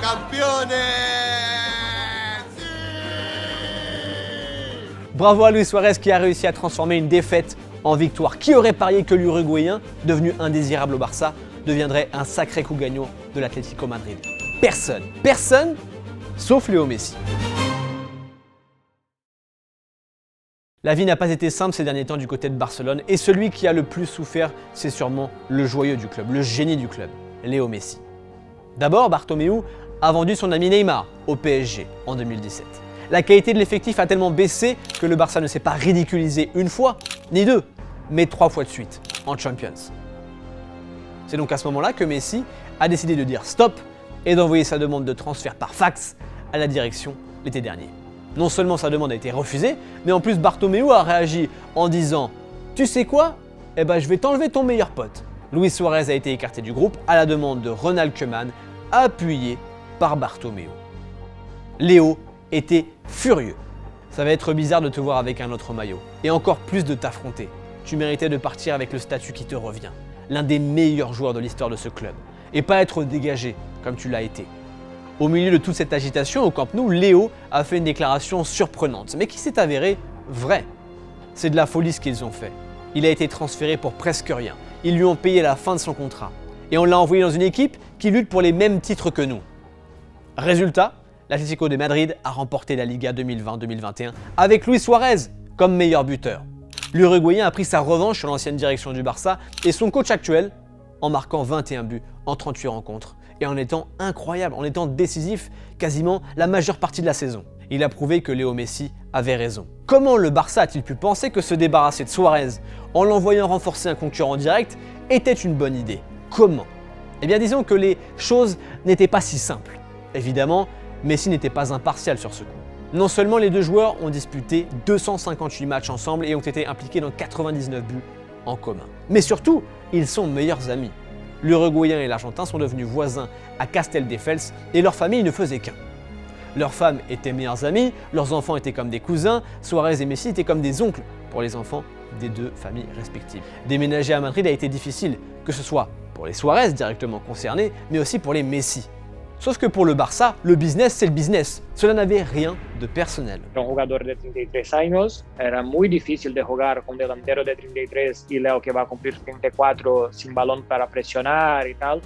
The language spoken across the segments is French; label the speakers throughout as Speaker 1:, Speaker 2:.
Speaker 1: campione!
Speaker 2: Bravo à Luis Suarez qui a réussi à transformer une défaite en victoire. Qui aurait parié que l'Uruguayen, devenu indésirable au Barça, deviendrait un sacré coup gagnant de l'Atlético Madrid? Personne. Personne, sauf Léo Messi. La vie n'a pas été simple ces derniers temps du côté de Barcelone et celui qui a le plus souffert, c'est sûrement le joyeux du club, le génie du club, Léo Messi. D'abord, Bartomeu a vendu son ami Neymar au PSG en 2017. La qualité de l'effectif a tellement baissé que le Barça ne s'est pas ridiculisé une fois, ni deux, mais 3 fois de suite en Champions. C'est donc à ce moment-là que Messi a décidé de dire stop et d'envoyer sa demande de transfert par fax à la direction l'été dernier. Non seulement sa demande a été refusée, mais en plus Bartomeu a réagi en disant « Tu sais quoi? Eh ben je vais t'enlever ton meilleur pote ». Luis Suarez a été écarté du groupe à la demande de Ronald Koeman, appuyé par Bartomeu. Léo était furieux. Ça va être bizarre de te voir avec un autre maillot, et encore plus de t'affronter. Tu méritais de partir avec le statut qui te revient, l'un des meilleurs joueurs de l'histoire de ce club, et pas être dégagé comme tu l'as été. Au milieu de toute cette agitation au Camp Nou, Léo a fait une déclaration surprenante, mais qui s'est avérée vraie. C'est de la folie ce qu'ils ont fait. Il a été transféré pour presque rien. Ils lui ont payé la fin de son contrat. Et on l'a envoyé dans une équipe qui lutte pour les mêmes titres que nous. Résultat, l'Atlético de Madrid a remporté la Liga 2020-2021 avec Luis Suarez comme meilleur buteur. L'Uruguayen a pris sa revanche sur l'ancienne direction du Barça et son coach actuel en marquant 21 buts en 38 rencontres et en étant incroyable, en étant décisif quasiment la majeure partie de la saison. Il a prouvé que Léo Messi avait raison. Comment le Barça a-t-il pu penser que se débarrasser de Suarez en l'envoyant renforcer un concurrent direct était une bonne idée? Comment? Eh bien disons que les choses n'étaient pas si simples. Évidemment, Messi n'était pas impartial sur ce coup. Non seulement les deux joueurs ont disputé 258 matchs ensemble et ont été impliqués dans 99 buts en commun. Mais surtout, ils sont meilleurs amis. L'Uruguayen et l'Argentin sont devenus voisins à Castelldefels et leur famille ne faisait qu'un. Leurs femmes étaient meilleures amies, leurs enfants étaient comme des cousins, Suarez et Messi étaient comme des oncles pour les enfants des deux familles respectives. Déménager à Madrid a été difficile, que ce soit pour les Suarez directement concernés, mais aussi pour les Messi. Sauf que pour le Barça, le business c'est le business. Cela n'avait rien de personnel.
Speaker 3: Un jugador de 33 años, era muy difícil de jugar con delantero de 33 y Leo que va a cumplir 34 sin balón para presionar y tal.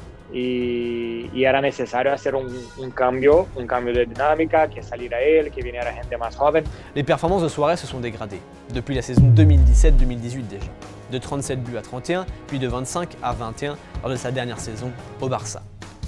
Speaker 3: Y era necesario hacer un cambio de dinámica, que saliera él, que viniera gente más joven.
Speaker 2: Les performances de Suarez se sont dégradées, depuis la saison 2017-2018 déjà. De 37 buts à 31, puis de 25 à 21 lors de sa dernière saison au Barça.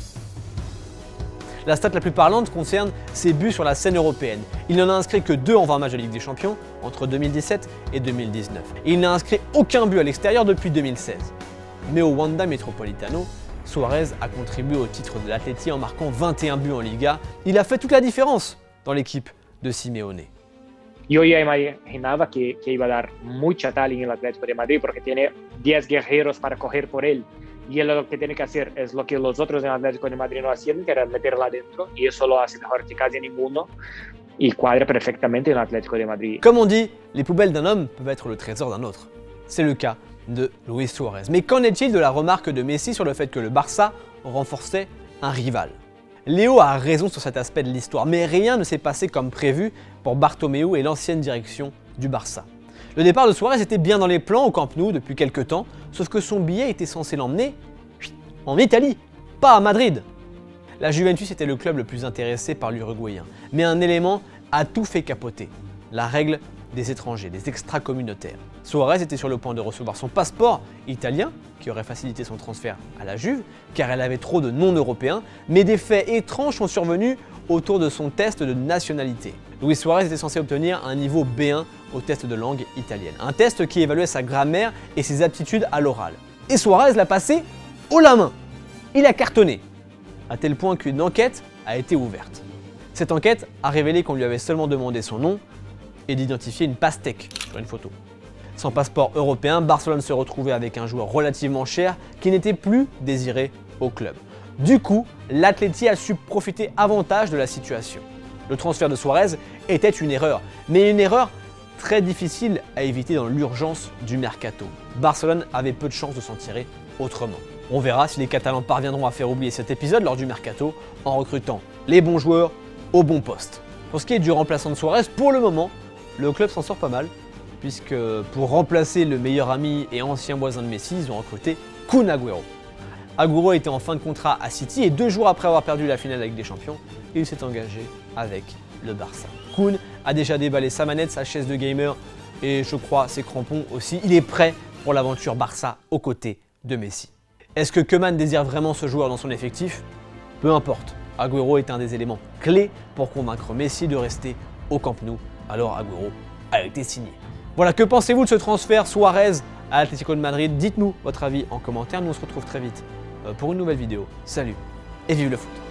Speaker 2: La stat la plus parlante concerne ses buts sur la scène européenne. Il n'en a inscrit que 2 en 20 matchs de Ligue des Champions entre 2017 et 2019. Et il n'a inscrit aucun but à l'extérieur depuis 2016. Mais au Wanda Metropolitano, Suarez a contribué au titre de l'Atleti en marquant 21 buts en Liga. Il a fait toute la différence dans l'équipe de Simeone.
Speaker 3: Yo ya imaginaba que iba a dar mucha talla en el Atlético de Madrid porque tiene 10 guerreros para coger por él. Y él lo que tiene que hacer es lo que los otros en el Atlético de Madrid no hacían, que era meterla adentro, y eso lo hace mejor que casi ninguno, y cuadra perfectamente en el Atlético de Madrid.
Speaker 2: Comme on dit, les poubelles d'un homme peuvent être le trésor d'un autre. C'est le cas de Luis Suarez. Mais qu'en est-il de la remarque de Messi sur le fait que le Barça renforçait un rival? Léo a raison sur cet aspect de l'histoire, mais rien ne s'est passé comme prévu pour Bartomeu et l'ancienne direction du Barça. Le départ de Suarez était bien dans les plans au Camp Nou depuis quelques temps, sauf que son billet était censé l'emmener en Italie, pas à Madrid. La Juventus était le club le plus intéressé par l'Uruguayen, mais un élément a tout fait capoter, la règle des étrangers, des extra-communautaires. Suarez était sur le point de recevoir son passeport italien, qui aurait facilité son transfert à la Juve, car elle avait trop de non-européens, mais des faits étranges sont survenus autour de son test de nationalité. Luis Suarez était censé obtenir un niveau B1 au test de langue italienne, un test qui évaluait sa grammaire et ses aptitudes à l'oral. Et Suarez l'a passé haut la main. Il a cartonné, à tel point qu'une enquête a été ouverte. Cette enquête a révélé qu'on lui avait seulement demandé son nom et d'identifier une pastèque sur une photo. Sans passeport européen, Barcelone se retrouvait avec un joueur relativement cher qui n'était plus désiré au club. Du coup, l'Atleti a su profiter avantage de la situation. Le transfert de Suarez était une erreur, mais une erreur très difficile à éviter dans l'urgence du mercato. Barcelone avait peu de chances de s'en tirer autrement. On verra si les Catalans parviendront à faire oublier cet épisode lors du mercato en recrutant les bons joueurs au bon poste. Pour ce qui est du remplaçant de Suarez, pour le moment, le club s'en sort pas mal, puisque pour remplacer le meilleur ami et ancien voisin de Messi, ils ont recruté Kun Agüero. Agüero était en fin de contrat à City et 2 jours après avoir perdu la finale avec des champions, il s'est engagé avec le Barça. Kun a déjà déballé sa manette, sa chaise de gamer et je crois ses crampons aussi. Il est prêt pour l'aventure Barça aux côtés de Messi. Est-ce que Koeman désire vraiment ce joueur dans son effectif? Peu importe, Agüero est un des éléments clés pour convaincre Messi de rester au Camp Nou. Alors Agüero a été signé. Voilà, que pensez-vous de ce transfert Suarez à l'Atlético de Madrid? Dites-nous votre avis en commentaire, nous on se retrouve très vite pour une nouvelle vidéo. Salut et vive le foot!